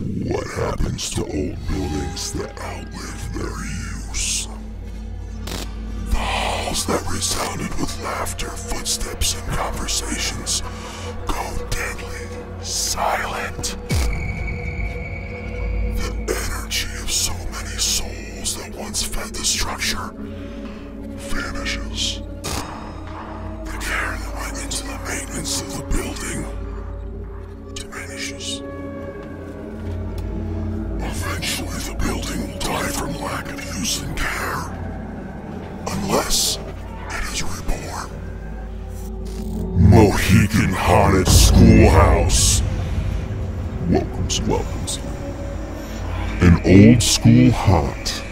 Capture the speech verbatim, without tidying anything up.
What happens to old buildings that outlive their use? The halls that resounded with laughter, footsteps, and conversations go deadly silent. The energy of so many souls that once fed the structure vanishes. The care that went into the maintenance of the building diminishes. Eventually the building will die from lack of use and care, unless it is reborn. Mohican Haunted Schoolhouse welcomes welcomes you. An old school haunt